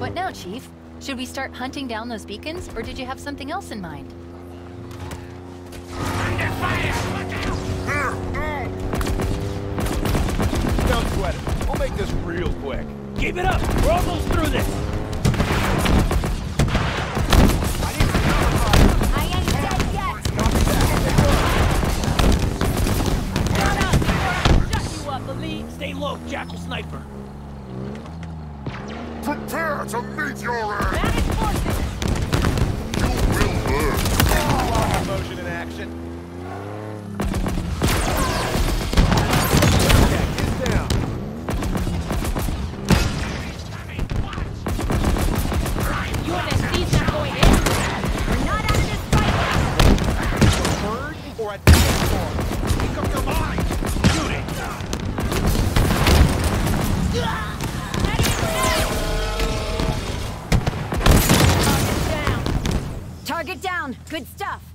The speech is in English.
What now, Chief? Should we start hunting down those beacons, or did you have something else in mind? Under fire! Look out! Don't sweat it. We'll make this real quick. Keep it up! We're almost through this! I need some cover fire! I ain't dead yet! Shut you up, elite! Stay low, Jackal Sniper! Prepare to meet your end! Manage forces! You will learn! Rocket motion in action. Okay, get down. UNSC's not going in! We're not out of this fight A bird or a dinosaur? Make up your mind. Shoot it! Target down! Good stuff!